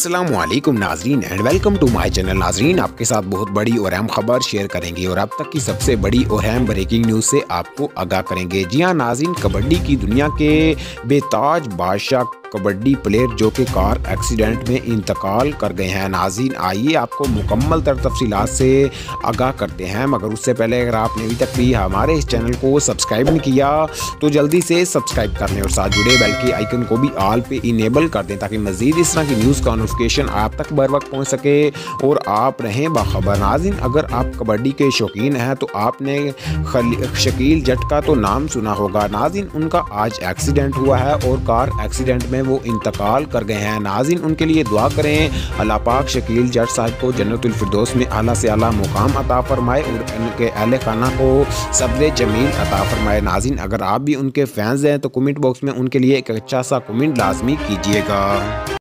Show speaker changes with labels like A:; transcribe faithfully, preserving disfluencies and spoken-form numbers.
A: अस्सलामुअलैकुम नाजरीन and welcome to my channel. नाजरीन, आपके साथ बहुत बड़ी और अहम खबर शेयर करेंगे और अब तक की सबसे बड़ी और अहम ब्रेकिंग न्यूज़ से आपको आगाह करेंगे। जी हाँ नाजरीन, कबड्डी की दुनिया के बेताज बादशाह कबड्डी प्लेयर जो कि कार एक्सीडेंट में इंतकाल कर गए हैं। नाज़रीन, आइए आपको मुकम्मल तर तफसीलात से आगाह करते हैं, मगर उससे पहले अगर आपने अभी तक भी हमारे इस चैनल को सब्सक्राइब नहीं किया तो जल्दी से सब्सक्राइब कर लें और साथ जुड़े बेल के आइकन को भी ऑल पे इनेबल कर दें ताकि मज़ीद इस तरह की न्यूज़ का नोटिफिकेशन आप तक बर वक्त पहुँच सके और आप रहें बाखबर। नाज़रीन, अगर आप कबड्डी के शौकीन हैं तो आपने शकील जट का तो नाम सुना होगा। नाज़रीन, उनका आज एक्सीडेंट हुआ है और कार एक्सीडेंट में वो इंतकाल कर गए हैं। नाज़रीन, उनके लिए दुआ करें अल्लाह पाक शकील जट साहब को जन्नतुल फिरदौस में आला से आला मुकाम अता फरमाए और उनके अहले खाना को सब्र जमील अता फरमाए। नाज़रीन, अगर आप भी उनके फैंस हैं तो कमेंट बॉक्स में उनके लिए एक अच्छा सा कमेंट लाजमी कीजिएगा।